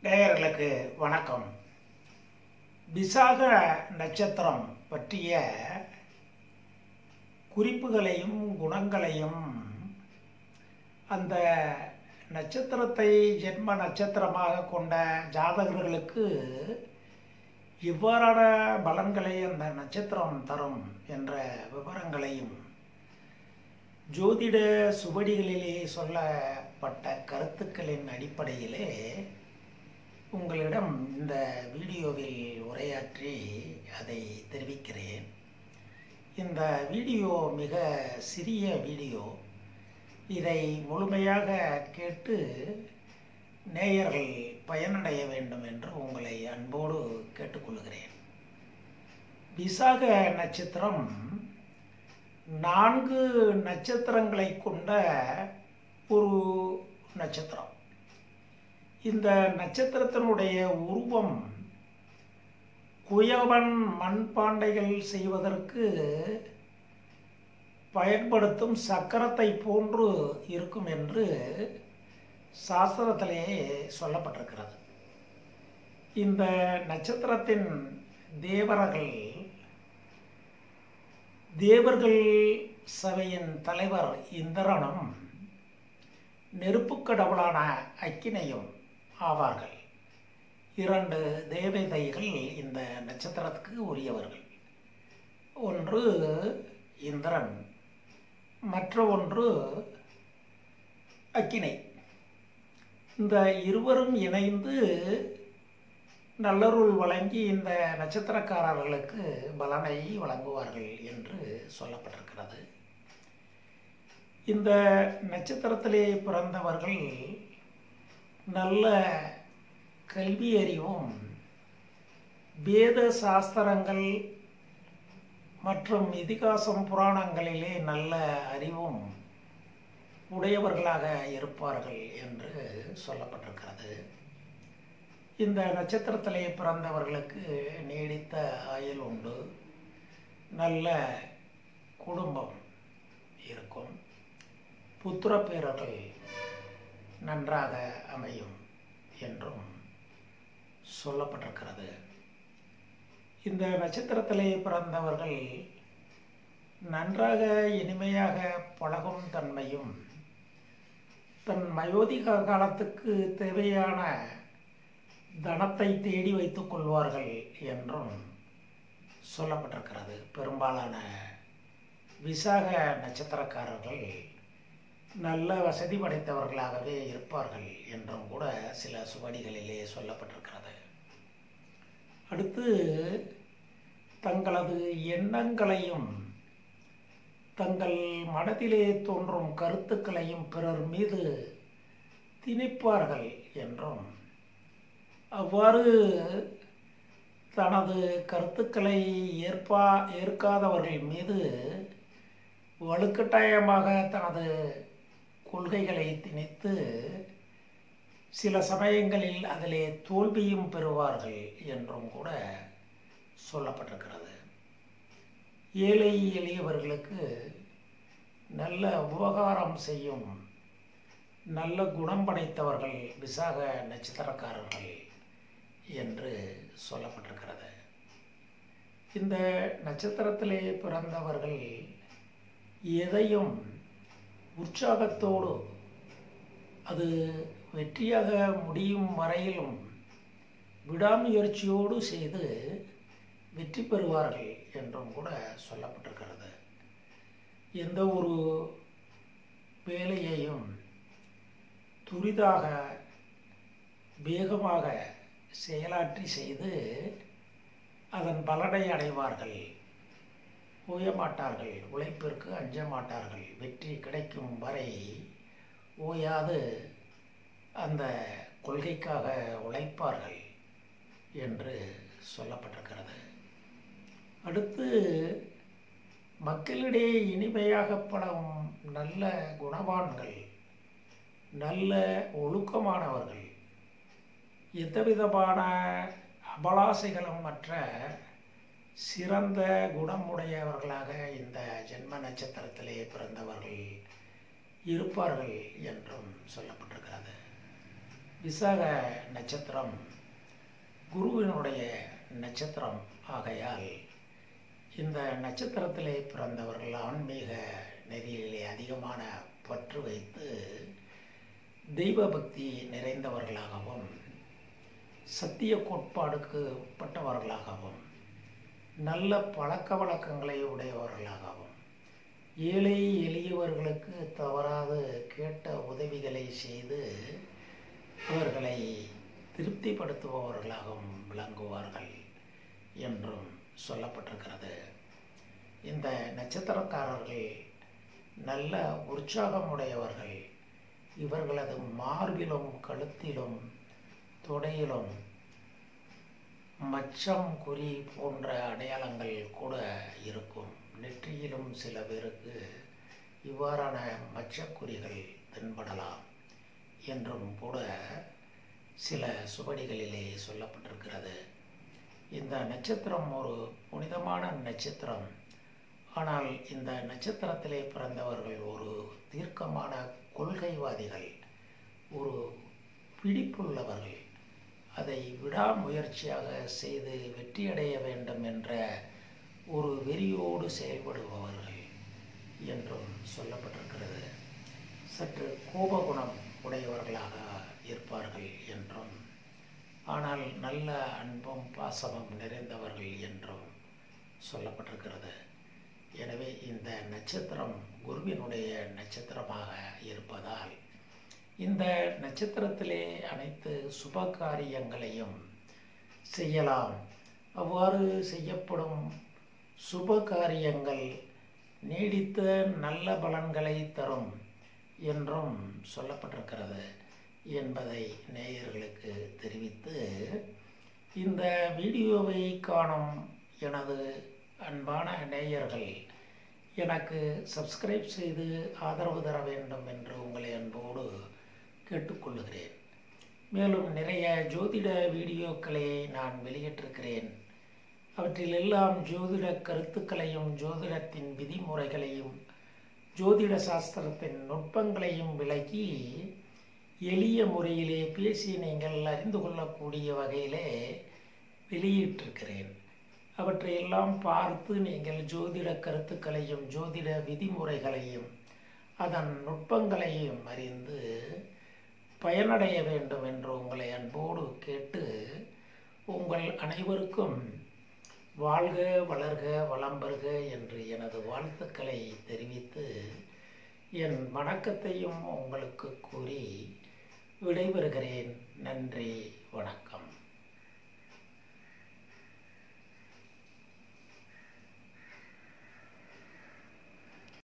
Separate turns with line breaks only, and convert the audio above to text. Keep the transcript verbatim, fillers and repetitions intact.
நேயர்களுக்கு வணக்கம். விசாக நட்சத்திரம் பற்றிய குறிப்புகளையும் குணங்களையும் அந்த நட்சத்திரத்தை ஜென்ம நட்சத்திரமாக கொண்ட ஜாதகர்களுக்கு இவ்வாறான பலன்களை அந்த நட்சத்திரம் தரும் என்ற விவரங்களையும் ஜோதிட சுவடிகளிலே சொல்லப்பட்ட கருத்துக்களின் அடிப்படையிலே உங்களிடம் இந்த வீடியோவில் உரையாற்றி அதை தெரிவிக்கிறேன். இந்த வீடியோ மிக சிறிய வீடியோ. இதை முழுமையாக கேட்டு நேயர்கள் பயனடைய வேண்டும் என்று உங்களை அன்போடு கேட்டுக்கொள்கிறேன். விசாக நட்சத்திரம் நான்கு நட்சத்திரங்களை கொண்ட ஒரு நட்சத்திரம். இந்த நட்சத்திரத்தினுடைய உருவம் குயவன் மண்பாண்டைகள் செய்வதற்கு பயன்படுத்தும் சக்கரத்தை போன்று இருக்கும் என்று சாஸ்திரத்திலே சொல்லப்பட்டிருக்கிறது. இந்த நட்சத்திரத்தின் தேவர்கள் தேவர்கள் சபையின் தலைவர் இந்திரனும் நெருப்புக் கடவுளான அக்கினியும் ஆவார்கள். இரண்டு தேவதைகள் இந்த நட்சத்திரத்துக்கு உரியவர்கள். ஒன்று இந்திரன், மற்ற ஒன்று அக்கினி. இந்த இருவரும் இணைந்து நல்லருள் வழங்கி இந்த நட்சத்திரக்காரர்களுக்கு பலனை வழங்குவார்கள் என்று சொல்லப்பட்டிருக்கிறது. இந்த நட்சத்திரத்திலே பிறந்தவர்கள் நல்ல கல்வி அறிவும் வேத சாஸ்திரங்கள் மற்றும் இதிகாசம் புராணங்களிலே நல்ல அறிவும் உடையவர்களாக இருப்பார்கள் என்று சொல்லப்பட்டிருக்கிறது. இந்த நட்சத்திரத்திலே பிறந்தவர்களுக்கு நீடித்த ஆயுள் உண்டு, நல்ல குடும்பம் இருக்கும், புத்திர பேரர்கள் நன்றாக அமையும் என்றும் சொல்லப்பட்டிருக்கிறது. இந்த நட்சத்திரத்திலே பிறந்தவர்கள் நன்றாக இனிமையாக பழகும் தன்மையும் தன் வயோதிக காலத்துக்கு தேவையான தனத்தை தேடி வைத்துக் கொள்வார்கள் என்றும் சொல்லப்பட்டிருக்கிறது. பெரும்பாலான விசாக நட்சத்திரக்காரர்கள் நல்ல வசதி படைத்தவர்களாகவே இருப்பார்கள் என்றும் கூட சில சுவடிகளிலே சொல்லப்பட்டிருக்கிறது. அடுத்து தங்களது எண்ணங்களையும் தங்கள் மனதிலே தோன்றும் கருத்துக்களையும் பிறர் மீது திணிப்பார்கள் என்றும், அவ்வாறு தனது கருத்துக்களை ஏற்பா ஏற்காதவர்கள் மீது வலுக்கட்டாயமாக தனது கொள்கைகளை திணித்து சில சமயங்களில் அதிலே தோல்வியும் பெறுவார்கள் என்றும் கூட சொல்லப்பட்டிருக்கிறது. ஏழை எளியவர்களுக்கு நல்ல உபகாரம் செய்யும் நல்ல குணம் படைத்தவர்கள் விசாக நட்சத்திரக்காரர்கள் என்று சொல்லப்பட்டிருக்கிறது. இந்த நட்சத்திரத்திலே பிறந்தவர்கள் எதையும் உற்சாகத்தோடு அது வெற்றியாக முடியும் வரையிலும் விடாமுயற்சியோடு செய்து வெற்றி பெறுவார்கள் என்றும் கூட சொல்லப்பட்டிருக்கிறது. எந்த ஒரு வேலையையும் துரிதாக வேகமாக செயலாற்றி செய்து அதன் பலனை அடைவார்கள். ஓயமாட்டார்கள், உழைப்பிற்கு அஞ்ச மாட்டார்கள், வெற்றி கிடைக்கும் வரை ஓயாது அந்த கொள்கைக்காக உழைப்பார்கள் என்று சொல்லப்பட்டிருக்கிறது. அடுத்து மக்களிடையே இனிமையாக படும் நல்ல குணவான்கள், நல்ல ஒழுக்கமானவர்கள், எந்தவிதமான அபலாசைகளும் மற்ற சிறந்த குணமுடையவர்களாக இந்த ஜென்ம நட்சத்திரத்திலே பிறந்தவர்கள் இருப்பார்கள் என்றும் சொல்லப்பட்டிருக்கிறது. விசாக நட்சத்திரம் குருவினுடைய நட்சத்திரம் ஆகையால் இந்த நட்சத்திரத்திலே பிறந்தவர்கள் ஆன்மீக நெறியிலே அதிகமான பற்று வைத்து தெய்வ பக்தி நிறைந்தவர்களாகவும் சத்திய கோட்பாடுக்கு உட்பட்டவர்களாகவும் நல்ல பழக்க வழக்கங்களை உடையவர்களாகவும் ஏழை எளியவர்களுக்கு தவறாது கேட்ட உதவிகளை செய்து அவர்களை திருப்திப்படுத்துபவர்களாகவும் விளங்குவார்கள் என்றும் சொல்லப்பட்டிருக்கிறது. இந்த நட்சத்திரக்காரர்கள் நல்ல உற்சாகமுடையவர்கள். இவர்களது மார்பிலும் கழுத்திலும் தொடையிலும் மச்சம் குறி போன்ற அடையாளங்கள் கூட இருக்கும். நெற்றியிலும் சில பேருக்கு இவ்வாறான மச்சக்குறிகள் தென்படலாம் என்றும் கூட சில சுவடிகளிலே சொல்லப்பட்டிருக்கிறது. இந்த நட்சத்திரம் ஒரு புனிதமான நட்சத்திரம். ஆனால் இந்த நட்சத்திரத்திலே பிறந்தவர்கள் ஒரு தீர்க்கமான கொள்கைவாதிகள், ஒரு பிடிப்புள்ளவர்கள், அதை விடாமுயற்சியாக செய்து வெற்றியடைய வேண்டும் என்ற ஒரு வெறியோடு செயல்படுபவர்கள் என்றும் சொல்லப்பட்டிருக்கிறது. சற்று கோபகுணம் உடையவர்களாக இருப்பார்கள் என்றும், ஆனால் நல்ல அன்பும் பாசமும் நிறைந்தவர்கள் என்றும் சொல்லப்பட்டிருக்கிறது. எனவே இந்த நட்சத்திரம் குருவினுடைய நட்சத்திரமாக இருப்பதால் இந்த நட்சத்திரத்திலே அனைத்து சுப காரியங்களையும் செய்யலாம். அவ்வாறு செய்யப்படும் சுப காரியங்கள் நீடித்த நல்ல பலன்களை தரும் என்றும் சொல்லப்பட்டிருக்கிறது என்பதை நேயர்களுக்கு தெரிவித்து, இந்த வீடியோவை காணும் எனது அன்பான நேயர்கள் எனக்கு சப்ஸ்கிரைப் செய்து ஆதரவு தர வேண்டும் என்று உங்களை அன்போடு கேட்டுக்கொள்ளுகிறேன். மேலும் நிறைய ஜோதிட வீடியோக்களை நான் வெளியிட்டிருக்கிறேன். அவற்றிலெல்லாம் ஜோதிட கருத்துக்களையும் ஜோதிடத்தின் விதிமுறைகளையும் ஜோதிட சாஸ்திரத்தின் நுட்பங்களையும் விளக்கி எளிய முறையிலே பேசி நீங்கள் அறிந்து கொள்ளக்கூடிய வகையிலே வெளியிட்டிருக்கிறேன். அவற்றையெல்லாம் பார்த்து நீங்கள் ஜோதிட கருத்துக்களையும் ஜோதிட விதிமுறைகளையும் அதன் நுட்பங்களையும் அறிந்து பயனடைய வேண்டும் என்று உங்களை அன்போடு கேட்டு, உங்கள் அனைவருக்கும் வாழ்க வளர்க வளம் பெறுக என்று எனது வாழ்த்துக்களை தெரிவித்து என் வணக்கத்தையும் உங்களுக்கு கூறி விடைபெறுகிறேன். நன்றி, வணக்கம்.